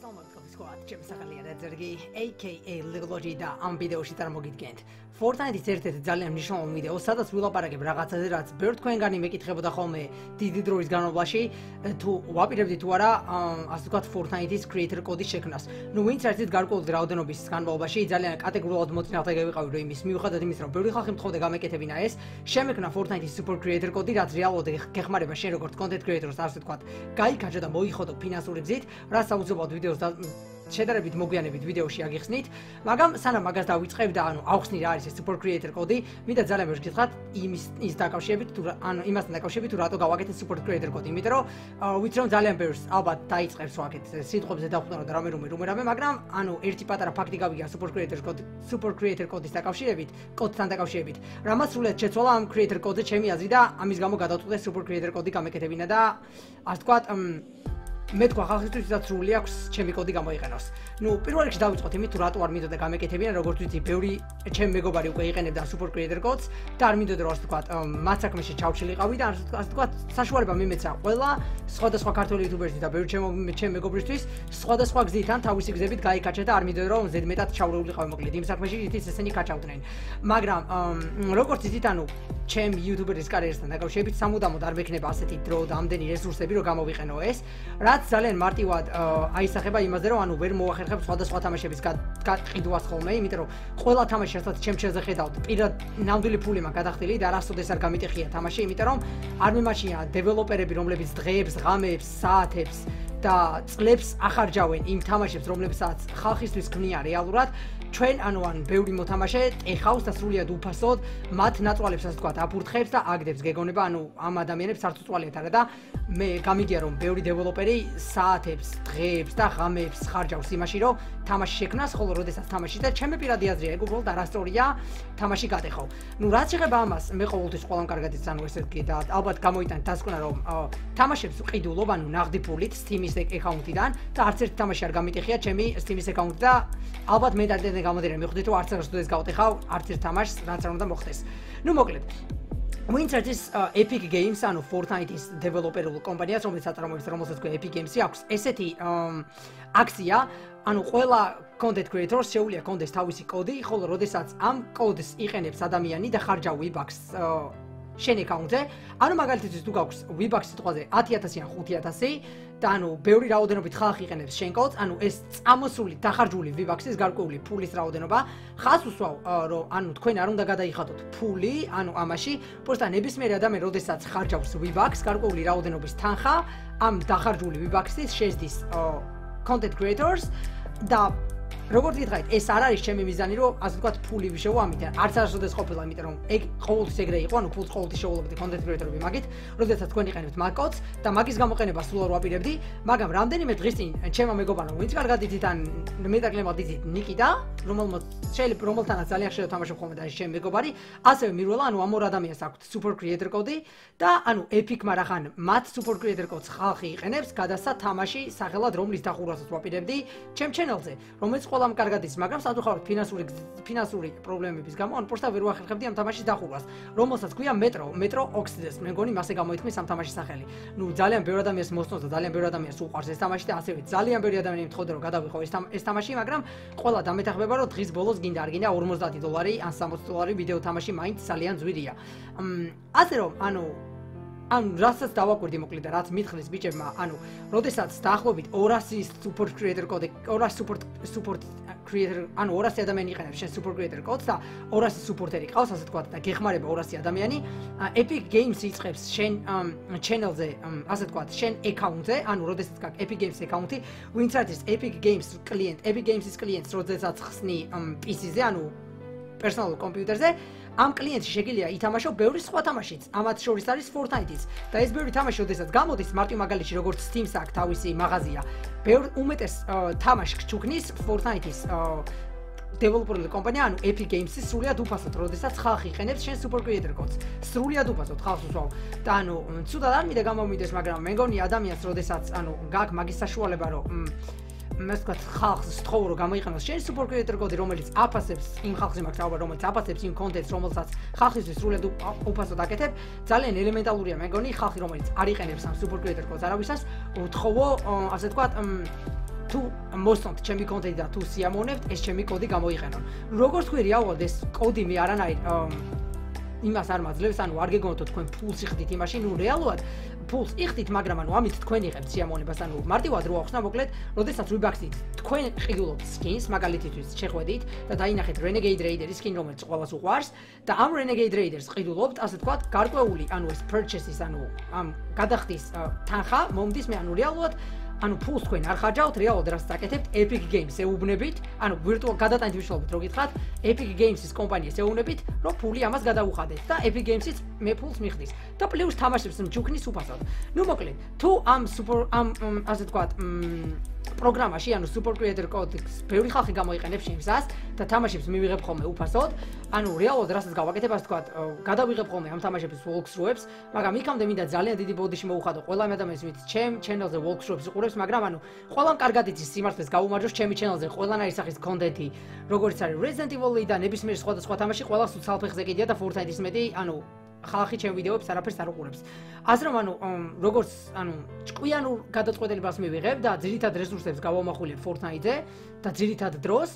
aka Legology და ამ ვიდეოში წარმოგიდგენთ Fortnite-ის ერთ-ერთი ძალიან მნიშვნელოვანი ვიდეო, სადაც ვილაპარაკებ რაღაცაზე, რაც ბევრ თქვენგანი მეკითხებოდა ხოლმე დიდი დროის განმავლობაში, თუ ვაპირებდით თუ არა, ასე ვთქვათ, Fortnite-ის creator კოდის შექმნას. ნუ ვინც ერთით გარკვეული რაოდენობის განმავლობაში ძალიან კატეგორიულად მოწინააღმდეგე ვიყავი, რომ იმის მიუხედავად იმის, რომ ბევრი ხალხი მთხოვდა გამეკეთებინა ეს, შემექმნა Fortnite-ის super creator კოდი, რაც რეალურად გეხმარება შენ როგორც content creator-ს, ასე ვთქვათ, გაიქაჯო და მოიხოდო ფინანსური გზით, რაც აუცილებლად ვიდეოს შედარებით მოგვიანებით ვიდეოში აგიხსნით, მაგრამ სანამ მაგას დავიწყებ და ავხსნი რა არის ეს super creator კოდი, მინდა ძალიან ბევრს გითხრათ ის დაკავშირებით თუ იმასთან დაკავშირებით თუ რატო გავაკეთეთ super creator კოდი, იმიტომ რომ ვიცი რომ ძალიან ბევრს ალბათ დაიწყებს ვაკეთ სიტყვებზე დავხვდარო და რამე, მაგრამ ერთი პატარა ფაქტი გავიგია super creator კოდის დაკავშირებით, კოდთან დაკავშირებით. რამაც სრულად შეცვალა ამ creator კოდზე ჩემი აზრი და ამის გამო გადავწყვიტე super creator კოდი გამეკეთებინა და ასე ვთქვათ მე თქვა ხალხისთვისაც სრული აქვს ჩემი კოდი გამოიყენოს. ნუ პირველ რიგში დავიწყოთ იმით თუ რატო არ მინდოდა გამეკეთებინა, როგორც ვიცი, ბევრი ჩემი მეგობარი უკვე იყენებდა super creator კოდს და არ მინდოდა რომ ასე ვთქვათ მათ საქმეში ჩავშილიყავი და ასე ვთქვათ საშუალება მიმეცა ყველა სხვადასხვა ქართველი იუთუბერსთვის და ბევრი ჩემი მეგობრისთვის სხვადასხვა გზით ან თავისი გზებით გაიკაჩა და არ მინდოდა რომ ზედმეტად ჩავრეულიყავი მოკლედ იმ საქმეში ითის ესენი კაჩავდნენ. მაგრამ როგორც იცით, ჩემი იუთუბერის კარიერასთან დაკავშირებით სამუდამოდ არ მექნება ასეთი დრო და ამდენი რესურსები რომ გამოვიყენო ეს, რაც ძალიან მარტივად აისახება იმაზე, რომ ვერ მოახერხებ სხვადასხვა თამაშების გაყიდვას ხოლმე, იმიტომ რომ ყველა თამაში რასაც ჩემ ჩელზე ხედავთ, პირად ნამდვილი ფული მაქვს გადახდილი და არასოდეს არ გამიტეხია თამაში, იმიტომ რომ არ მიმაჩნია დეველოპერები, რომლებიც დღეებს, ღამეებს, საათებს და წლებს ახარჯავენ იმ თამაშებს, რომლებსაც ხალხისთვის ქმნიან რეალურად. ჩვენ ბევრი მოთამაშე ეხავს და სრულიად უფასოდ მათ ნაწვალებს ასე ვთქვათ აფურთხებს და აგდებს გეგონება ამ ადამიანებს არც უწვალიათ არა და მე გამიგია რომ ბევრი დეველოპერი საათებს, დღეებს და ღამეებს ხარჯავს იმაში რომ თამაში შექმნას, ხოლო როდესაც თამაში და ჩემი პირადი აზრია ეგ უბრალოდ არასწორია თამაში გატეხო. ნუ რაც შეეხება ამას, მე ყოველთვის ყველამ კარგად იცი ესეთ კი და ალბათ გამოიტანეთ დასკვნა რომ თამაშებს ვყიდულობ ნაღდი ფულით Steam-ის აკაუნტიდან და არც ერთი თამაში არ გამიტეხია ჩემი Steam-ის აკაუნტი და ალბათ მე და გამოდერე მივხვდით რომ არც არასოდეს გავტეხავ არც ერთ თამაშს რაც არ უნდა მოხდეს. ნუ მოკლედ ვინც არის Epic Games, Fortnite-ის დეველოპერულ კომპანიას, რომელიც აწარმოებს, რომელსაც ქვია Epic Games-ი აქვს ესეთი აქცია, ყველა content creator-ს შეუძლია კონდეს თავისი კოდი, ხოლო როდესაც ამ კოდს იყენებს ადამიანი და ხარჯავ V-Bucks შენ აკაუნტზე, მაგალითად თუ გაქვს V-Bucks სიტყვაზე 10,000 ან 5,000 და ბევრი რაოდენობით ხალხი იყენებს შენ კოდს, ეს წამოსული დახარჯული V-Bucks-ის გარკვეული ფულის რაოდენობა, ხას უსვავ რომ თქვენ არ უნდა გადაიხადოთ ფული, ამაში, просто ნებისმიერი ადამიანი, როდესაც ხარჯავს V-Bucks, გარკვეული რაოდენობის თანხა ამ დახარჯული V-Bucks-ის შეძდის content creators და როგორც გითხარით, ეს არ არის ჩემი მიზანი, რომ ასე ვთქვათ, ფული ვიშოვამით, არც არასოდეს ყოფილა, იმიტომ რომ ეგ ყოველთვის ეგრე იყო, ფულს ყოველთვის შევულობდი content creator-ები მაგით, როდესაც თქვენ იყენებთ მაგ კოდს და მაგის გამოყენება სულ არ ვაპირებდი, მაგრამ რამდენიმე დღის წინ ჩემმა მეგობარმა, ვინც კარგად იცით ან მეტაკლებად იცით, ნიკიდა, რომელთანაც ძალიან ხშირად თამაშობ ხოლმე და ეს ჩემი მეგობარი, ასევე მირველა, ამ ორ ადამიანს აქვთ super creator კოდი და Epic-მა რახან მათ super creator კოდს ხალხი იყენებს, გადასცა თამაში სახელად რომლის დახურვასაც ვაპირებდი ჩემ channel-ზე, რომელიც ყველამ კარგად იცის, მაგრამ სამწუხაროდ ფინანსური პრობლემების გამო პროსტა ვერ ვახერხებდი ამ თამაშის დახურვას, რომელსაც ქვია Metro Exodus, მე მგონი მასე გამოითქმის ამ თამაშის სახელი. ნუ ძალიან ბევრი ადამიანს მოსწონს და ძალიან ბევრი ადამიანს უყვარს ეს თამაში და ასევე ძალიან ბევრი ადამიანი მთხოვდა რომ გადავიღო ეს თამაში, მაგრამ ყველა დამეთანხმება რომ დღის ბოლოს გინდა არ გინდა $50 ან $60 ვიდეო თამაში მაინც ძალიან ძვირია. ასე რომ რასაც დავაკვირდი მოკლედ და რაც მითხრეს ბიჭებმა, როდესაც დაახლოებით 200 super creator კოდი, 200 support creator, 200 ადამიანი იყენებს შენ super creator კოდს და 200 supporteri ყავს, ასე ვთქვათ და გეხმარება 200 ადამიანი, Epic Games იწყებს შენ channel-ზე, ასე ვთქვათ, შენ აკაუნტზე, როდესაც გაქვს Epic Games აკაუნტი, ვინც არის Epic Games კლიენტ, Epic Games-ის კლიენტს, როდესაც ხსნი PC-ზე, პერსონალურ კომპიუტერზე, ამ კლიენტში შეგიძლია ითამაშო ბევრი სხვა თამაშიც, ამათ შორის არის Fortnite-იც და ეს ბევრი თამაში, როდესაც გამოდის, მარტივ მაგალითში, როგორც Steam-ს აქვს თავისი მაღაზია, ბევრ უმეტეს თამაშს ჩუქნის Fortnite-ის დეველოპერული კომპანია, Epic Games-ის სრულიად უფასოდ, როდესაც ხალხი იყენებს შენ super creator კოდს. სრულიად უფასოდ ხალხს უსვავ. და ცუდად არ მინდა გამომიდეს, მაგრამ მე მგონი ადამიანს, როდესაც გაქვს მაგის საშუალება, რომ მე ვთქვათ, ხალხს სთხოვო რომ გამოიყენოს შენ super creator კოდი, რომელიც აფასებს იმ ხალხს იმაქვს საუბარი, რომელიც აფასებს იმ კონტენტს, რომელსაც ხალხისთვის სრულიად უფასოდ აკეთებ, ძალიან ელემენტარულია, მე მგონი, ხალხი, რომელიც არ იყენებს ამ super creator კოდს არავისას, ვთხოვო, ასე ვთქვათ, თუ მოსწონთ ჩემი კონტენტი და თუ სიამოვნებთ, ეს ჩემი კოდი გამოიყენონ. როგორც თქვი, რეალურად ეს კოდი მე არანაირ იმას არ მაძლევს, ანუ არ გეგონოთ თქვენ ფულს იხდით იმაში, ნუ რეალურად ფულს იხდით, მაგრამ ანუ ამით თქვენ იღებთ სიამოვნებას, ანუ მარტივად რო ახსნა, მოკლედ, როდესაც Robux-ით თქვენ ყიდულობთ skins, მაგალითისთვის შეხვედით და დაინახეთ Renegade Raider-ის skin, რომელიც ყველას უყვარს და ამ Renegade Raiders ყიდულობთ, ასე თქვა, გარკვეული, ანუ ეს purchase-ის, ანუ ამ გადახდის თანხა მომდის მე, ანუ რეალურად ანუ ფულს თქვენ არ ხარჯავთ, რეალურად რაც წაკეთებთ Epic Games ეუბნებით, ანუ ვირტუალ გადატანის მნიშვნელობით რო გითხრათ, Epic Games-ის კომპანიას ეუბნებით, რომ ფული ამას გადაუხადეთ და Epic Games-იც მე ფულს მიხდის და პლუს თამაშებს მჩუქნის უფასოდ. ნუ მოკლედ, თუ ამ ასე თქვა, პროგრამაში, ანუ Super Creator Code-ს ბევრი ხალხი გამოიყენებს შემსას და თამაშებს მივიღებ ხოლმე უფასოდ, ანუ რეალურად რასაც გავაკეთებ, ასე თქვა, გადავიღებ ხოლმე ამ თამაშების walkthrough-ებს, მაგრამ იქამდე მინდა ძალიან დიდი ბოდიში მოვუხადო ყველა ადამიანს, ვინც ჩემ channel-ზე walkthrough-ებს უყურებს, მაგრამ ანუ ყველამ კარგად იცის სიმართლეს გავუმარჯოს ჩემი channel-ზე ყველანაირი სახის კონტენტი, როგორც არის Resident Evil-ი და ნებისმიერ სხვადასხვა თამაში, ყველა სულ ფეხზე კიდია და Fortnite-ის მეტი, ანუ ხალხი ჩემ ვიდეოებს არაფერს არ უყურებს. ასე რომ ანუ როგორც ანუ ჭკვიანურ გადაწყვეტილებას მივიღებ და ძირითად რესურსებს გავამახვილებ Fortnite-ზე და ძირითად დროს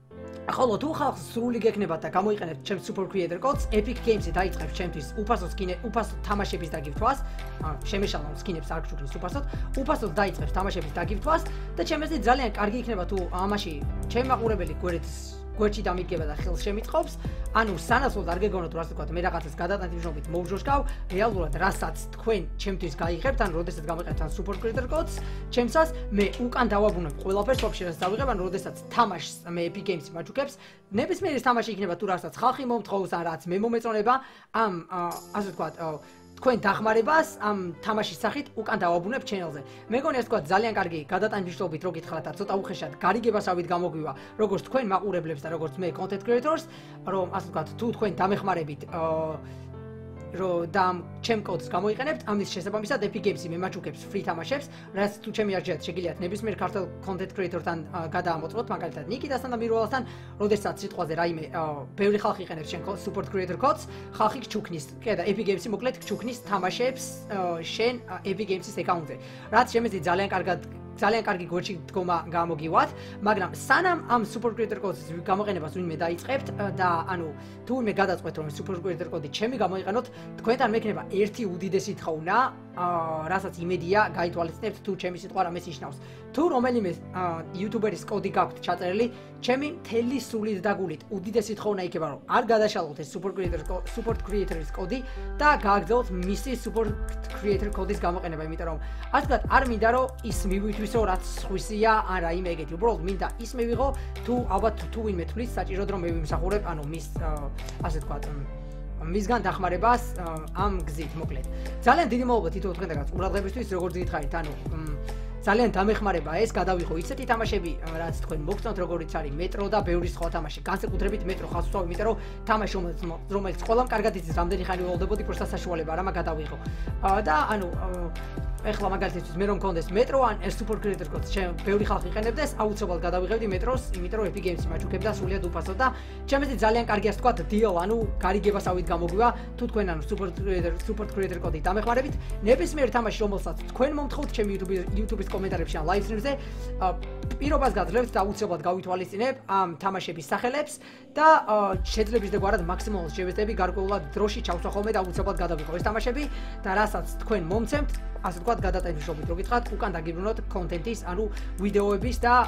ხოლო თუ ხალხს სრული გექნებათ და გამოიყენებთ ჩემს Super Creator Codes, Epic Games-ი დაიწყებს ჩემთვის უფასო თამაშების დაგივრთვას, შემეშალონ სკინებს არ გჭუქნის უფასოდ, უფასოდ დაიწყებს თამაშების დაგივრთვას და ჩემზე ძალიან კარგი იქნება თუ ამაში ჩემი მაყურებელი გვერდში დამიდგება და ხელს შემიწყობს, ანუ სანაცვლოდ არ გეგონოთ რა თქვა, მე რაღაცას გადატანის მნიშვნელობით მოვჟოშკავ, რეალურად რასაც თქვენ ჩემთვის გაიღებთ, ან როდესაც გამოიყენებთ ან Super Creator Codes, ჩემსას მე უკან დავაბრუნებ ყველაფერს, ვაფშე რაც დავიღებ, ან როდესაც თამაშს მე Epic Games-ი მაჩუქებს, ნებისმიერი თამაში იქნება თუ რასაც ხალხი მომთხოვს, ან რაც მე მომეწონება, ამ ასე თქვა თქვენ დახმარებას ამ თამაშის სახით უკან დავაბრუნებ channel-ზე. მეგონი ასე თქვა ძალიან კარგი გადატანის მნიშვნელობით რო გითხრათ და ცოტა უხეშად გარიგებასავით გამოგვივა, როგორც თქვენ მაყურებლებს და როგორც მე content creators, რომ ასე თქვა თუ თქვენ დამეხმარებით რომ და ჩემ კოდს გამოიყენებთ, ამის შესაბამისად Epic Games-ი მემაჩუქებს free თამაშებს, რაც თუ ჩემი არჩევით შეგიძლიათ ნებისმიერ ქართულ content creator-თან გადაამოწმოთ, მაგალითად ნიკიტასთან და მირვალასთან, როდესაც სიტყვაზე რაიმე ბევრი ხალხი იყენებს შენ Super Creator Codes, ხალხი გჩუქნის, და Epic Games-ი მოკლედ გჩუქნის თამაშებს შენ Epic Games-ის აკაუნტზე. რაც შემეძლი ძალიან კარგი გვერდში დგომა გამოგივათ, მაგრამ სანამ ამ Super Creator Codes-ის გამოყენებას ვინმე დაიწყებთ და ანუ თუ ვინმე გადაწყვეტ რომ Super Creator Code-ი ჩემი გამოიყენოთ, თქვენთან მექნება ერთი უდიდესი თხოვნა, რასაც იმედია გაითვალისწინებთ თუ ჩემი სიტყვა რამეს ნიშნავს. თუ რომელიმე YouTuber-ის კოდი გაქვთ ჩაწერილი, ჩემი მთელი სულით და გულით უდიდესი თხოვნა იქნება რომ არ გადაშალოთ ეს Super Creator-ის კოდი და გააგრძელოთ მისი Super Creator Code-ის გამოყენება, იმიტომ რომ ასე ვთქვათ, არ მინდა რომ ის მივითვისო რაც სხვისია ან რაიმე ეგეთი. უბრალოდ მინდა ის მივიღო, თუ ალბათ თუ ვინმე თვლის საჭიროდ რომ მე ვიმსახურებ, ანუ მის ასე ვთქვათ მისგან დახმარებას ამ გზით მოკლედ. ძალიან დიდი მადლობა თითოეულ თქვენთაგან ყურადღებისთვის, როგორც გითხარით, ანუ ძალიან დამეხმარება ეს, გადავიღო ისეთი თამაშები, რაც თქვენ მოგწონთ, როგორიც არის Metro და ბევრი სხვა თამაში. განსაკუთრებით Metro ხალხს ვსვავი, იმიტომ რომ თამაში რომელიც ყველამ კარგად იცის, რამდენი ხანი ველოდებოდი, პროსტა საშუალება არა, გადავიღო. და ანუ ეხლა მაგალითად მე რომ მქონდეს Metro ან Super Creator Codes, ბევრი ხალხი იყენებდეს, აუცილებლად გადავიღებდი Metro-ს, იმიტომ რომ Epic Games-ი მაჩუქებდა სულიად უფასოდ და ჩემზე ძალიან კარგი ასე ვთქვათ deal, ანუ გარიგებასავით გამოგვივა, თუ თქვენ ანუ Super Creator Code-ით დამეხმარებით, ნებისმიერ თამაში რომელსაც თქვენ მომთხოვთ ჩემი YouTube-ის კომენტარებში ან live stream-ზე, პირობას გაძლევთ და აუცილებლად გავითვალისწინებ ამ თამაშების სახელებს და შეძლებს და გვარად მაქსიმალურად შევეძები, გარკვეულად დროში ჩავსვა ხოლმე და აუცილებლად გადავიღო ეს თამაშები და რასაც თქვენ მომცემთ, ასე ვთქვათ, გადატანის მნიშვნელობით რო გითხრათ, უკან დაგიბრუნოთ კონტენტის, ანუ ვიდეოების და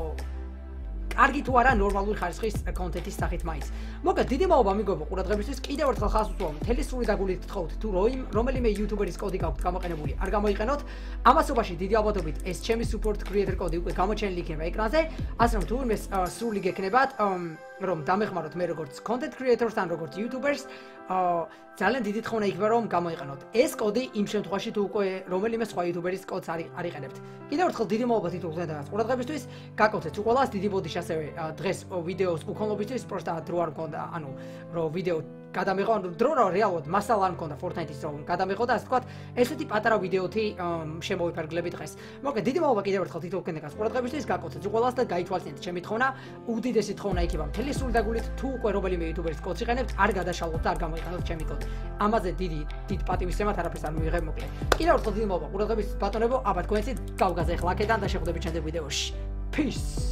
კარგი თუ არა ნორმალური ხარისხის კონტენტის სახით მაინც. მოკლედ, დიდი მადლობა მიგობო ყურადღებისთვის. კიდევ ერთხელ ხალხს ვუსვამ, მთელი სრული დაგულით გთხოვთ, თუ რომელიმე YouTuber-ის კოდი გაქვთ გამოყენებული, არ გამოიყენოთ. ამასობაში დიდი ალბათობით ეს ჩემი Super Creator Code უკვე გამოჩენილი იქნება ეკრანზე, ასე რომ თუ ვინმე სრული გექნებათ, რომ დამეხმაროთ მე როგორც content creators ან როგორც YouTubers, ძალიან დიდი თხოვნა იქნება რომ გამოიყენოთ. ეს კოდი იმ შემთხვევაში თუ უკვე რომელიმე სხვა YouTuber-ის კოდს არ იყენებთ. კიდევ ერთხელ დიდი მადლობა თითოეულ ყურადღებისთვის. გაკეთეთ უყოლას დიდი ბოდიში ასევე დღეს ვიდეოს უქონლობისთვის, პროსტა დრო არ მქონდა, ანუ რომ ვიდეო გადამეღო, ანუ დრო რა რეალურად მასალა არ მქონდა Fortnite-ის რომ გადამეღო და ასე ვთქვათ, ესეთი პატარა ვიდეოთი შემოვიფარგლები დღეს. მოკლედ, დიდი მადლობა კიდევ ერთხელ თითოეულ ყურადღებისთვის. გაკეთეთ უყოლას და გაითვალისწინეთ ჩემი თხოვნა, უდიდესი თხოვნა იქნება მთელი სრული დაგულით, თუ უკვე რომელიმე YouTuber-ის კოდს იყენებთ, არ გადაშალოთ და არ გამოიყენოთ ჩემი კოდი. ამაზე დიდ პატივისცემად არაფერს არ მივიღებ მოკლედ. კიდევ ერთხელ დიდი მადლობა ყურადღებისთვის ბატონებო, აბა თქვენცით გავგაზე ახლა აქედან და შეხვდებით შემდეგ ვიდეოში. Peace.